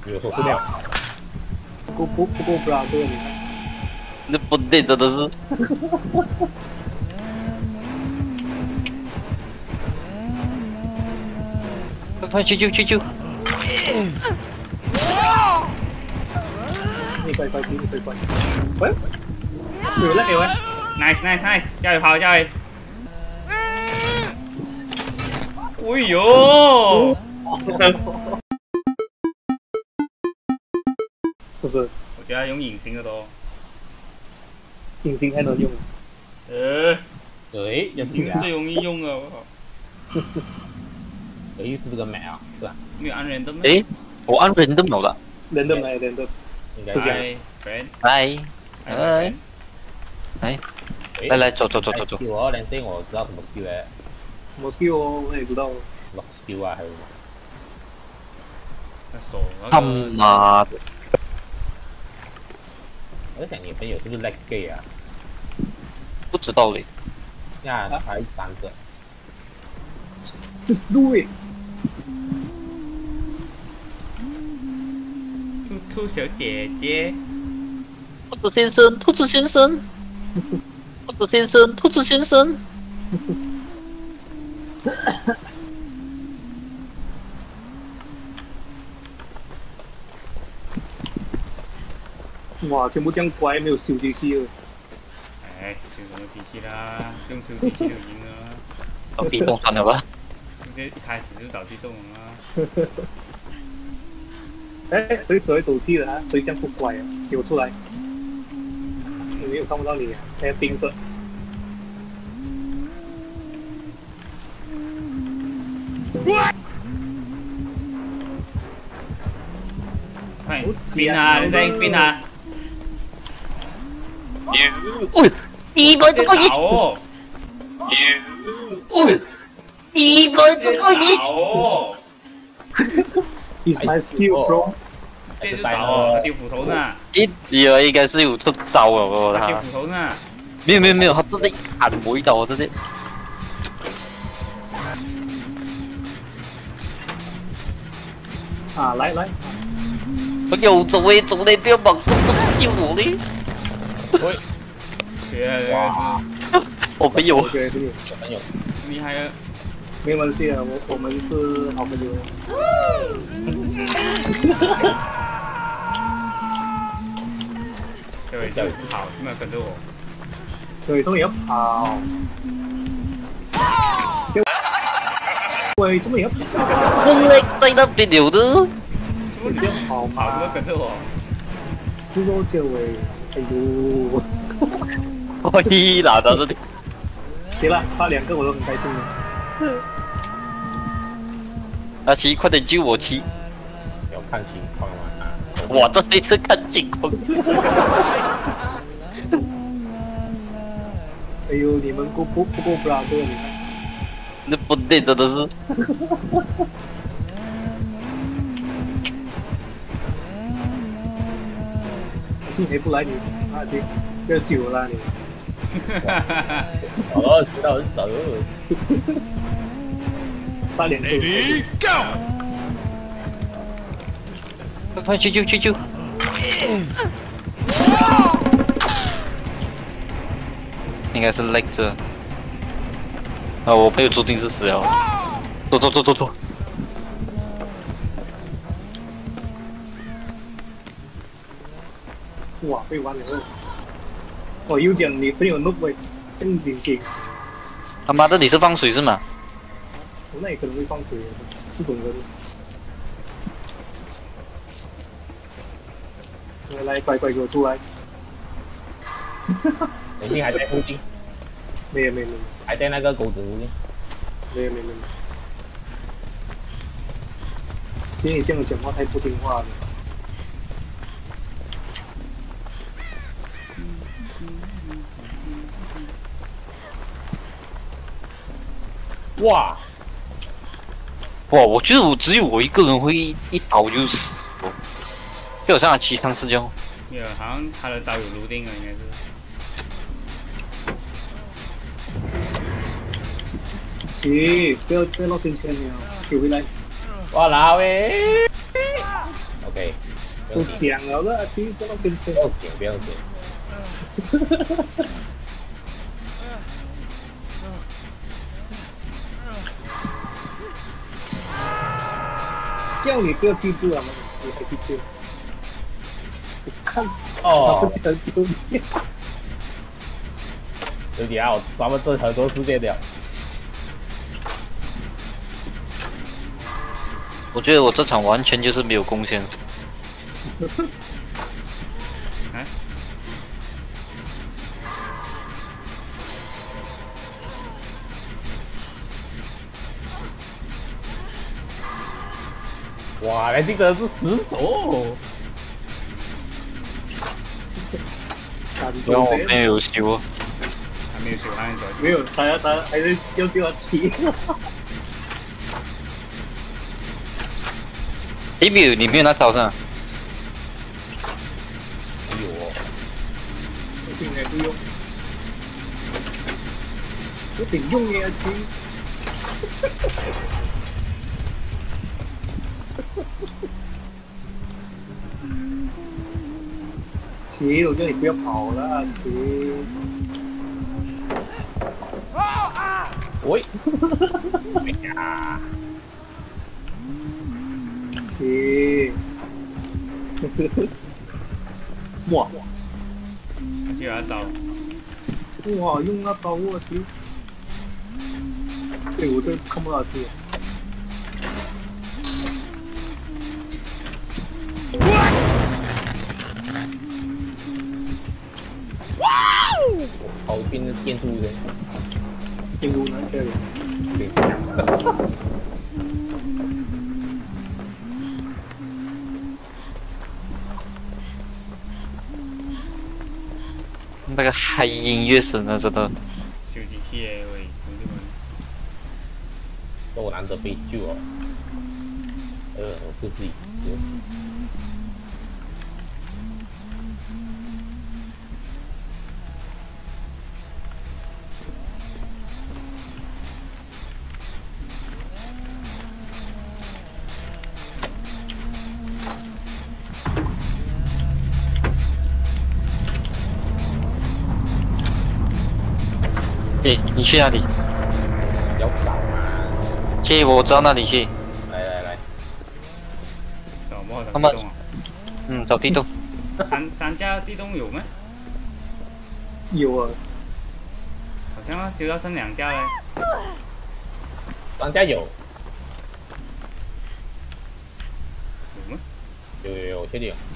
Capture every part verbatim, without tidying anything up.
有手撕掉， 不不不过布拉多，你看， 那不对，真的是。快快去救去救！ 你快快啲，你快快，喂，掉甩你喂 ，nice nice nice， 加油跑加油！哎呦！ 不是， 我觉得用隐形的多。 隐形还能用？ 呃， 哎， 隐形是最容易用的，我靠。 哎，是这个买啊，是吧？ 没有按人的吗？ 诶，我按人都没有了。 人的没人的， 应该是这样。 来，friend， 来，来，来，来来，走走走走走。 skill 哦，连 C 我知道什么 skill 诶， 什么 skill 哦，我也知道。 什么 skill 啊，还有什么？ 那手那他个。 妈的！ 我在想你朋友是不是 lag gay 啊？ 不知道嘞。 呀，他还闪着。 Just do it。 兔兔小姐姐， 兔子先生，兔子先生，兔子先生，兔子先生。 哇，全部这样乖，没有修机器了。 哎，修什么机器啦？用修机器就赢了。 到地洞算了吧。 直接一开始就找地洞了。 哎，谁谁走气了啊？谁这样不乖啊？给我出来！我没有看不到你啊，还要盯着。 快，冰啊！你在冰啊！ 喂，一百多个亿！ 哦！ 喂，一百多个亿！ 哦！ Is my skill bro？ 这就倒哦，丢斧头呢。 一有应该是有出招了哦， 丢他。 斧头呢。 没有没有没有，他直接砍我一刀，我直接。 啊，来来。 我有走位走嘞，不要莽撞这么救我嘞！ 喂， 学哇， 我朋友， 我觉得是有朋友， 厉害啊！ 没关系的，我我们是好朋友。 这位叫跑，有没有跟着我？ 对，终于要跑。喂，怎么要跑？ 我累在那边有的。 怎么要跑跑嘛？ 都跟着我。 是多久喂？哎呦！ 我一拿到这里。 行了，杀两个我都很开心了。 阿奇，快点救我奇！ 要看情况嘛啊。 我这一次看情况。 哎呦，你们不不不够布拉多，你看。 那不对，真的是。 今天不来你啊，你要死我啦你！ 哦，知道很少哟。 杀两个。 快快去救去救！应该是累着。啊，我朋友注定是死了。走走走走走。 哇，被玩了！我又讲你朋友弄喂，正经经。 他妈的，你是放水是吗？ 我那也可能会放水，这种人。来来，乖乖给我出来！ 肯定还在附近， 没有没有没有还在那个钩子附近。 没有没有没有。今天你这样讲话太不听话了。 哇哇，我觉得我只有我一个人会一刀就死，就好像阿奇上次这样。 没有，好像他的刀有撸定了，应该是。 起，不要不要绕圈圈了，给回来。 哇啦喂 ，OK。 都讲了的，其实不要跟不车。 要紧，不要紧。 叫你不要去救他们，你还去救？我看他哦们，想救你。 有点啊，咱们这很多世界的。 我觉得我这场完全就是没有贡献。 哎， 哇，那这个是死手。 打然后我没有修， 还没有修，还没有没有，他要他还是要救他骑。 你没有，你没有拿刀上。 哎呦， 我定还不用，有点用呀，骑。骑，我叫你不要跑了，骑。 喂，哎呀， 骑。哇又要招， 哇，用那招我骑。对，我这看不到骑。 好听的电柱声。 进入呢这里。 对， 那个嗨音乐声啊，真的。 修机器的喂，同志们。 这我难得被救哦。呃，我不自己。 诶，你去哪里？ 要找嘛？ 去，我知道哪里去。 来来来， 找么找他们地洞啊？ 嗯，找地洞。 三三家地洞有吗？ 有啊， 好像要修到剩两家嘞。 商家有， 有吗？ 有有有，我确定有。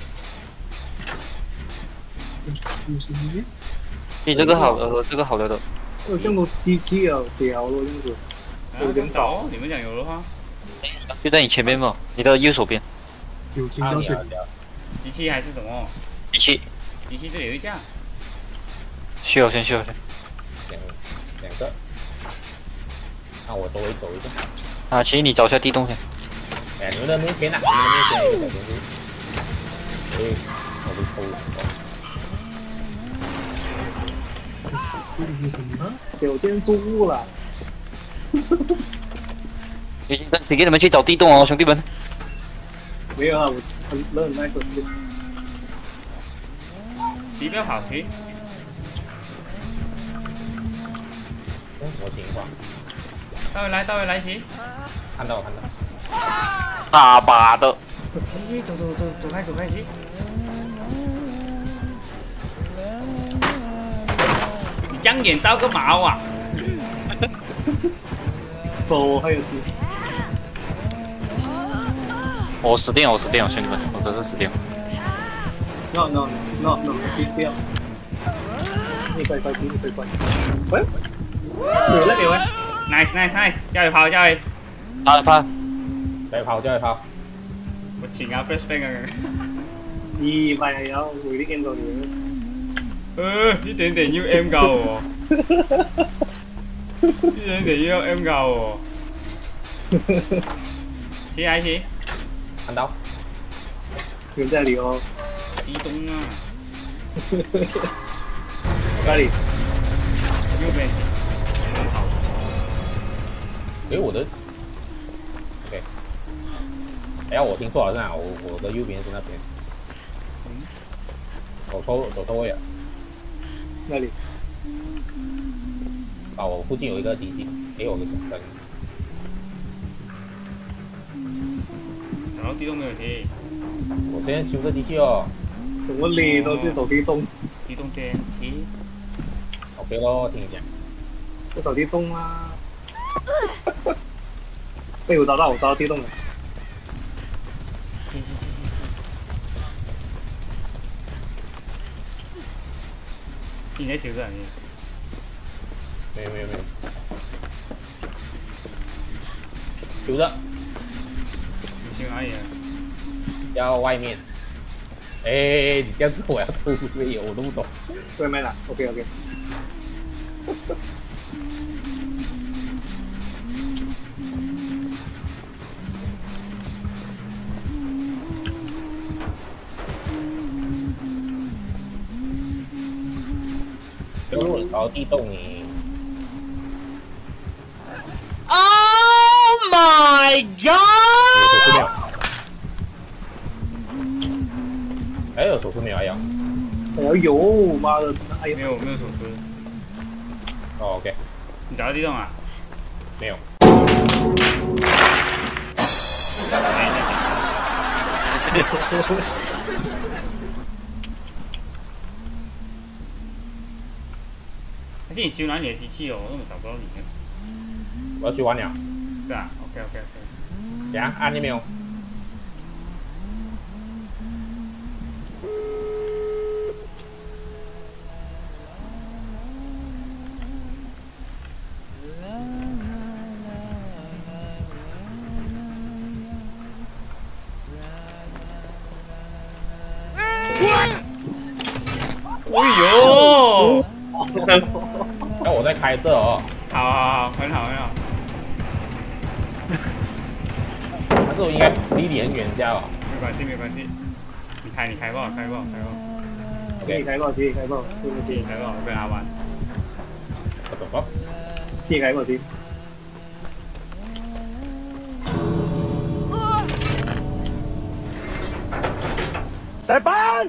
你这个好的，这个好的的。 有这么多机器啊，屌了这样子。 啊有点找哦，你们讲有的话， 就在你前面嘛，你的右手边。 有听啊， 到是你好，你好。 机器还是什么？ 机器机器这里有一架， 需要先需要先。 两两个。那我周围走一下。 啊，其实你找一下地洞先。 哎，你们的面前啊，你们的面前有一个小东西。哎，我被偷了。 这是什么？ 有建筑物了。 已经跟给你们去找地洞哦，兄弟们。 没有啊，我很热很耐手。 你不要跑题。 嗯，什么情况？ 到回来，到回来骑。 看到看到。 大把的。 哎，走走走走开走开骑。你将眼招个毛啊！ 手还有机。 我死定了，我死定了，兄弟们，我真是死定了。 No no no no， 机不要。你快快机，你快快。喂，给了给喂。 nice nice nice，加油跑加油！ 打翻， 再跑再跑。 我前下 flash bang 啊！ 二快有，回啲 game 度嚟。 呃，呢點定要 M 教喎，呢點定要 M 教喎。起來起， 看到。 人在里哦。 激動啊！ 哪里？ 右邊。 哎，我的。OK。哎呀，我听错了，是哪？我我的右边是那边。 走错走错位了， 那里啊，我附近有一个机器，给我个小灯。 然后地洞没有题， 我先修个机器哦。 什么里都是走地洞， 地洞先题。 OK 咯，听你讲。 就走地洞啊！哎，我找到，我找到地洞了。 你在修个你？ 没有没有没有。修的， 你修哪里啊？ 要外面。哎，你这样子我要吐没有，我都不懂。 对面了 ，OK OK。 如果你搞地洞你。 Oh my god！ 还有手势没有？哎呀， 哎呀有，妈的，哎呀， 没有没有手势。 哦 OK， 你找到地洞啊？ 没有。 而且你修哪里的机器哦？我怎么找不到你呢？ 我要去玩了。 是啊 ，OK OK OK。 怎样？按了没有？ 哎呦！ 那我在开这哦。 好好好，很好很好。 但是我应该离你很远下哦。 没关系没关系，你开你开吧开吧开吧， 自己开过，自己开过，对不起， 你开吧，我跟他玩。 我懂了。 自己开过去。 塞班。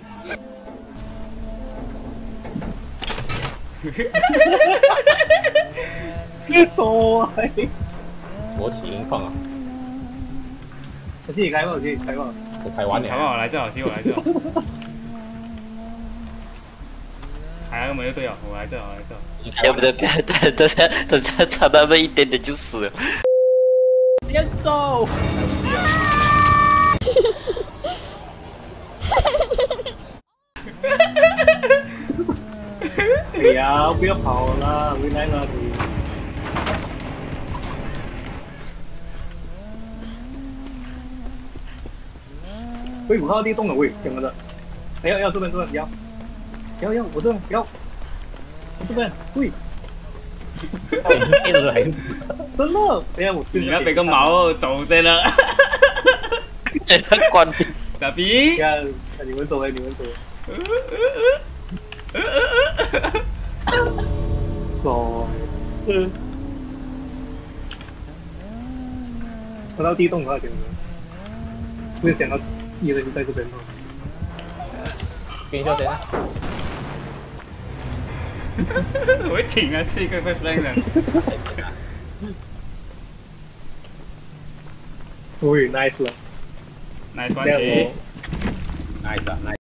你说啊！ 我起音放啊， 我自己开过，我自己开过。 我开完好不了。 好？来这好，其实我来这好。还有没有队友？我来这好，我来这好。 要不得，不要等等下等下差那么一点点就死了。 别走！ 哎呀，不要跑了，回来了你。喂，我看到地洞了，喂，怎么的？哎呀，要这边这边，要，要要，我这边要，我这边，喂， 到底是变了还是？ 真的？等下我你那俾個毛倒在了。 关。 傻逼！ 看，你们走哎，你们走。走。嗯。看到地洞了，简直。没有想到一人就在这边吗？ 给你叫谁啊？ 我请啊，这个被 flank 了。 喂 ，nice 了。 nice 关这样机我。 nice 啊 nice。